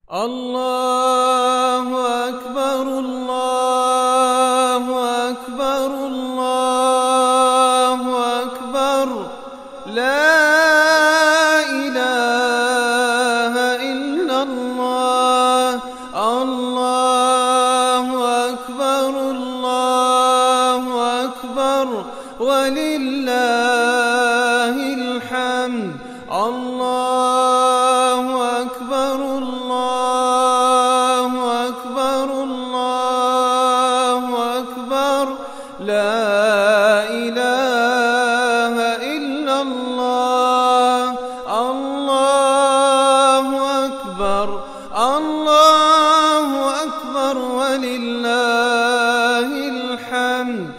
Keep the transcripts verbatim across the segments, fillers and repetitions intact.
الله أكبر الله أكبر الله أكبر لا إله إلا الله. الله أكبر الله أكبر ولله الحمد. الله أكبر الله أكبر الله أكبر لا إله إلا الله. الله أكبر الله أكبر ولله الحمد.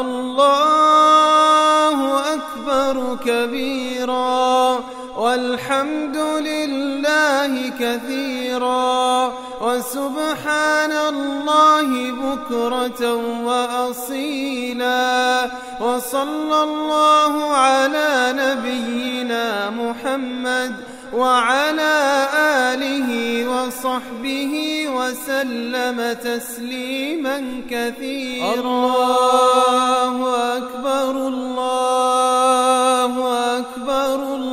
الله أكبر كبيرا والحمد لله كثيرا وسبحان الله بكرة وأصيلا. وصلى الله على نبينا محمد وعلى آله وصحبه وسلم تسليما كثيرا. الله أكبر الله أكبر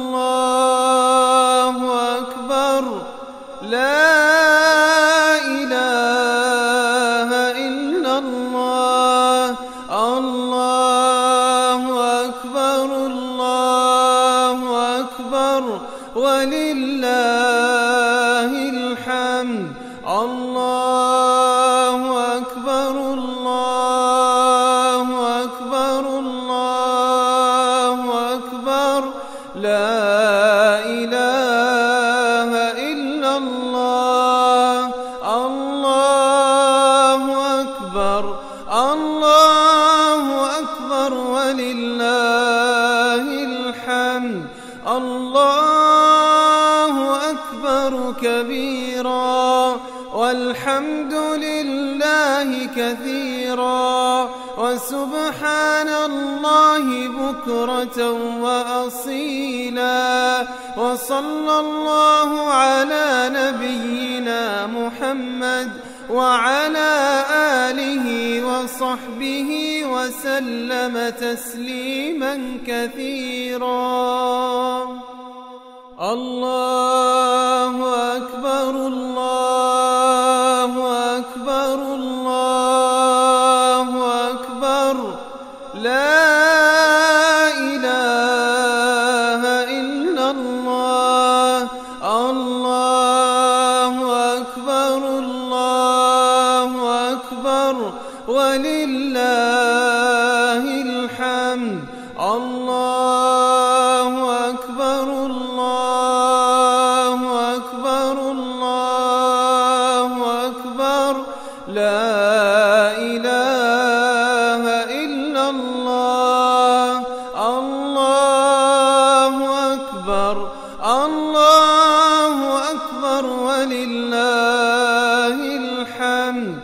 الله أكبر لا إله إلا الله. الله أكبر الله أكبر ولله الحمد. الله أكبر الله أكبر الله أكبر لا إله إلا الله. الله أكبر الله أكبر ولله الحمد. الله أكبر كبيرا والحمد لله كثيرا وسبحان الله بكرة وأصيلا. وصلى الله على نبينا محمد وعلى آله وصحبه وسلم تسليما كثيرا. الله أكبر الله أكبر الله أكبر لا إله إلا الله. الله أكبر الله أكبر ولله الحمد. الله أكبر الله أكبر الله أكبر لا إله إلا الله. الله أكبر الله أكبر ولله الحمد.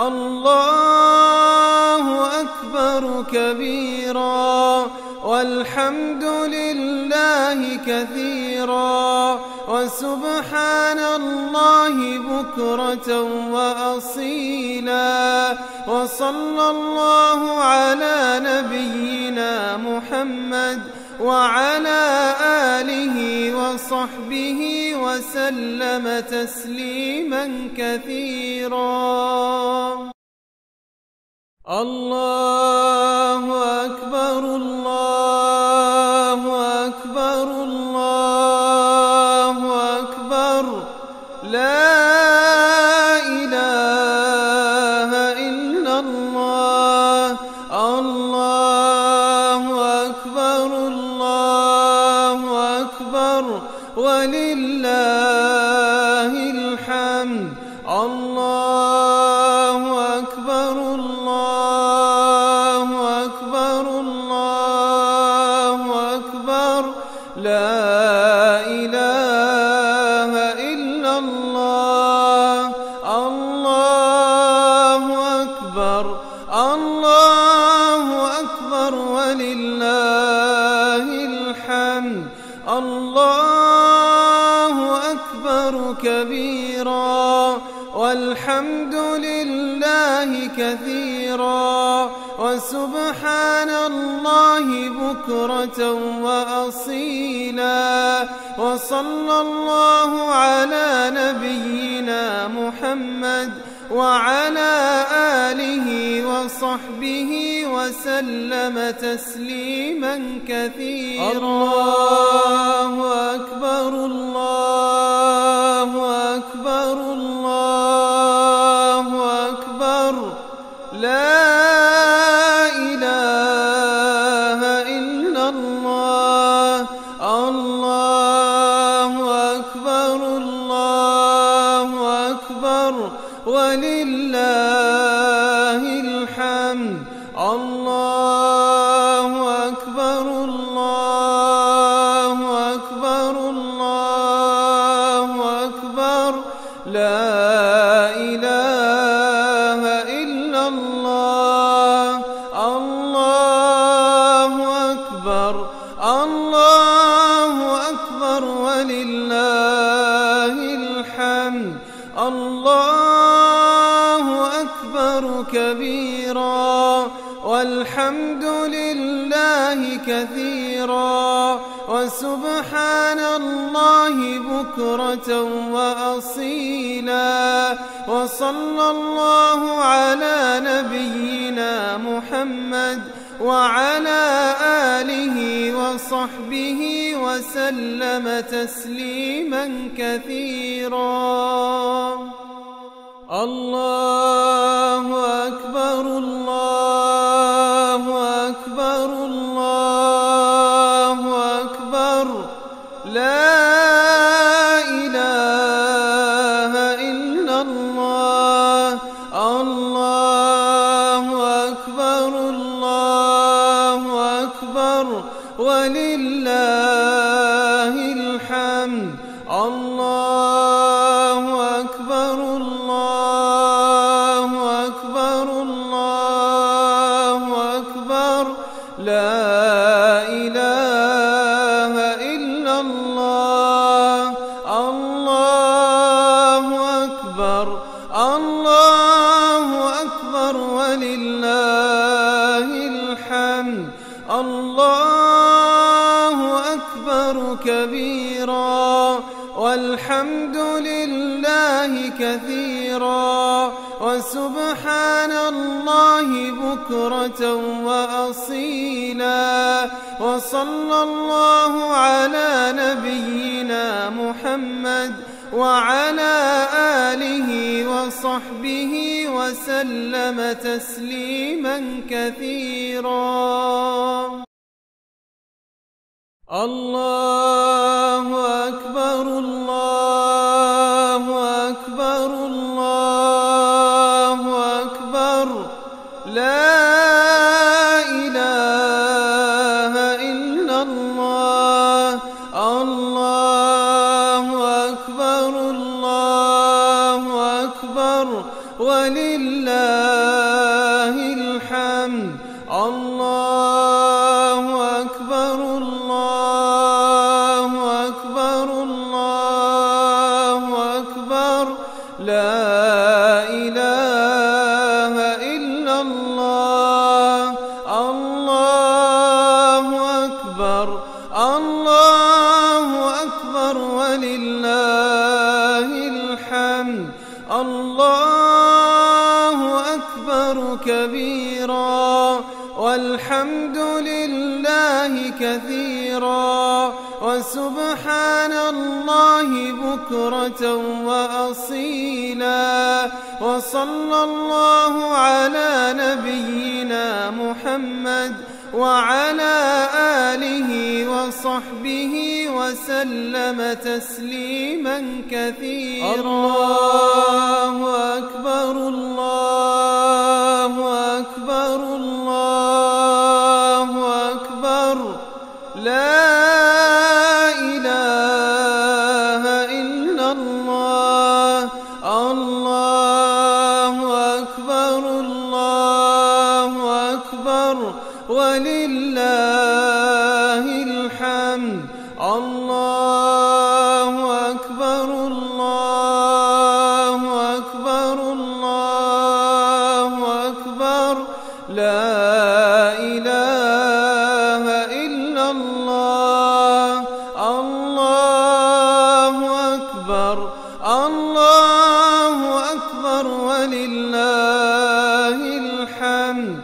الله أكبر كبيرا والحمد لله كثيرا وسبحان الله بكرة وأصيلا. وصلى الله على نبينا محمد وعلى آله وصحبه وسلم تسليما كثيرا. الله أكبر الله أكبر الله أكبر لا إله إلا الله. الله أكبر الله أكبر ولله الحمد. الله أكبر الله أكبر الله أكبر لا إله إلا الله. الله أكبر الله أكبر ولله الحمد. الله أكبر كبيرا والحمد لله كثيرا وسبحان الله بكرة وأصيلا. وصلى الله على نبينا محمد وعلى آله وصحبه وسلم تسليما كثيرا. الله أكبر الله أكبر الله أكبر لا إله إلا الله. الله أكبر الله أكبر ولله الحمد. الله أكبر الله أكبر الله أكبر لا إله إلا الله. الله أكبر الله أكبر ولله الحمد. الله أكبر كبيرا والحمد لله كثيرا وسبحان الله بكرة وأصيلا. وصلى الله على نبينا محمد وعلى آله وصحبه وسلم تسليما كثيرا. الله أكبر الله أكبر الله أكبر لا إله إلا الله. الله أكبر الله أكبر ولله الحمد. الله أكبر الله أكبر الله أكبر لا إله إلا الله. الله أكبر الله أكبر ولله الحمد. الله أكبر كبيرا والحمد لله كثيرا وسبحان الله بكرة وأصيلا. وصلى الله على نبينا محمد وعلى آله وصحبه وسلم تسليما كثيرا. الله أكبر الله أكبر الله أكبر لا إله إلا الله. الله أكبر الله أكبر ولله الحمد. الله أكبر الله أكبر الله أكبر لا إله إلا الله. الله أكبر الله أكبر ولله الحمد. الله أكبر كبيرا والحمد لله كثيرا وسبحان الله بكرة وأصيلا. وصلى الله على نبينا محمد وعلى آله وصحبه وسلم تسليما كثيرا. الله أكبر الله أكبر الله أكبر لا إله إلا الله. الله أكبر الله أكبر ولله الحمد. الله أكبر الله أكبر الله أكبر ولله الحمد.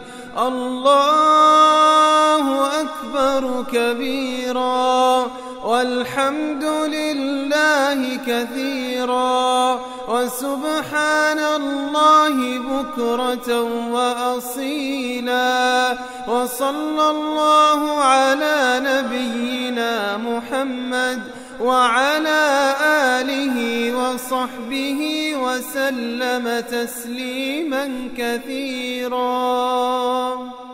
الله أكبر كبيرا والحمد لله كثيرا وسبحان الله بكرة وأصيلا. وصلى الله على نبينا محمد وعلى آله وصحبه وسلم تسليما كثيرا.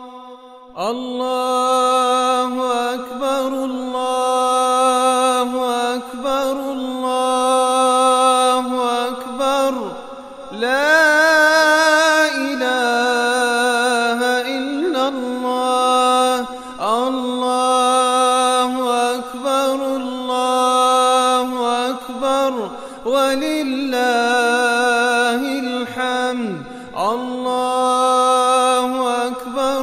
الله أكبر الله أكبر الله أكبر لا إله إلا الله. الله أكبر الله أكبر ولله الحمد. الله أكبر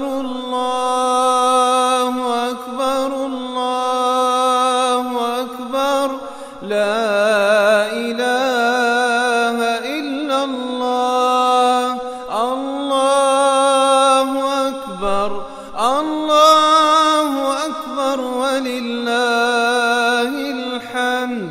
الله أكبر الله أكبر لا إله إلا الله. الله أكبر الله أكبر ولله الحمد.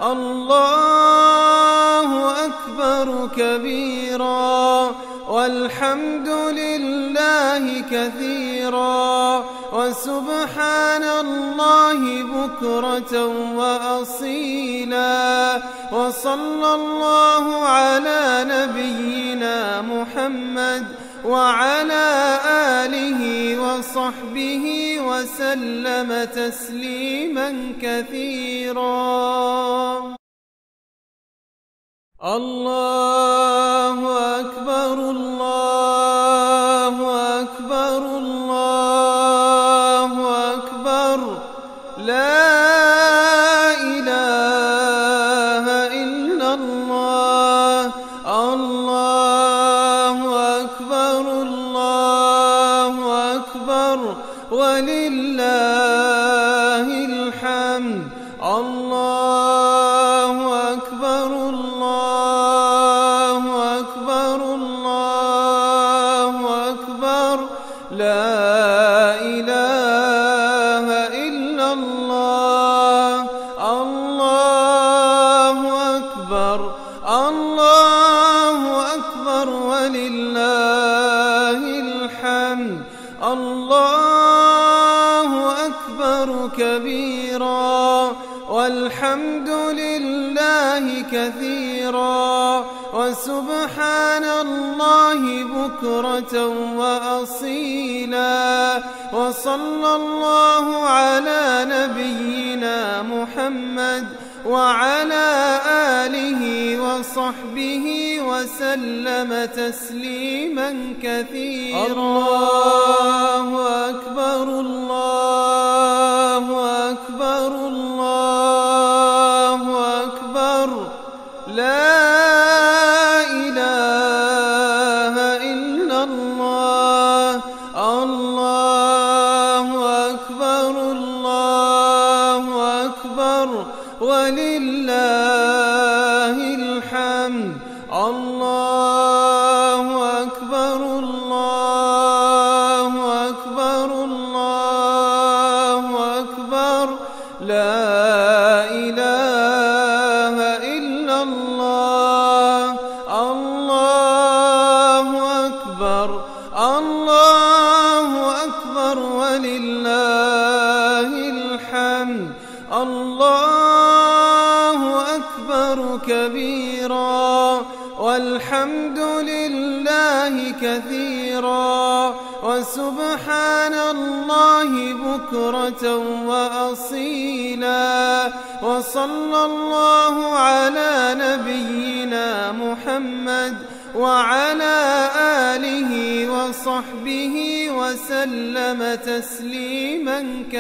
الله أكبر كبيرا والحمد لله كثيرا وسبحان الله بكرة وأصيلا. وصلى الله على نبينا محمد وعلى آله وصحبه وسلم تسليما كثيرا. الله أكبر الله أكبر الله أكبر لا إله إلا الله. الله أكبر الله أكبر ولله الحمد. الله أكبر الله أكبر الله أكبر لا إله إلا الله. الله أكبر الله أكبر ولله الحمد. الله أكبر كبيرا والحمد لله كثيرا وسبحان الله بكرة وأصيلا. وصلى الله على نبينا محمد وعلى آله وصحبه وسلم تسليما كثيرا. الله أكبر الله أكبر الله أكبر لا إله إلا الله. الله أكبر الله أكبر ولله الحمد. الله أكبر الله أكبر الله أكبر لا إله إلا الله. الله أكبر الله أكبر ولله الحمد. الله أكبر كبيرا والحمد لله كثيرا وسبحان الله بكرة وأصيلا. وصلى الله على نبينا محمد وعلى آله وصحبه وسلم تسليما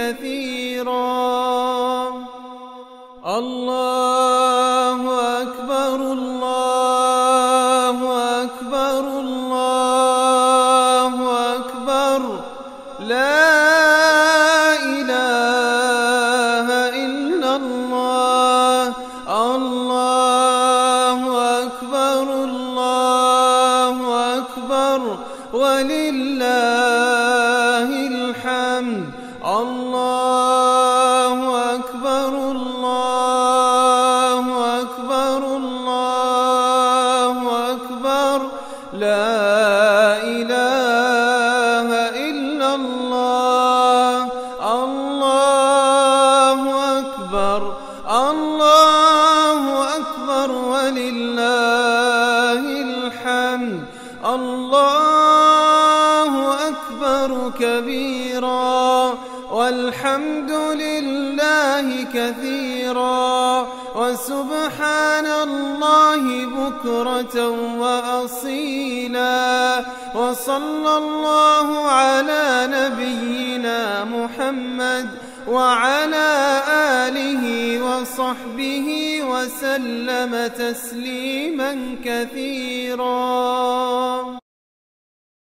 كثيرا. الله أكبر الله أكبر الله أكبر لا إله إلا الله. الله ولله الحمد. الله أكبر كبيرا والحمد لله كثيرا وسبحان الله بكرة وأصيلا. وصلى الله على نبينا محمد وعلى آله وصحبه وسلم تسليما كثيرا.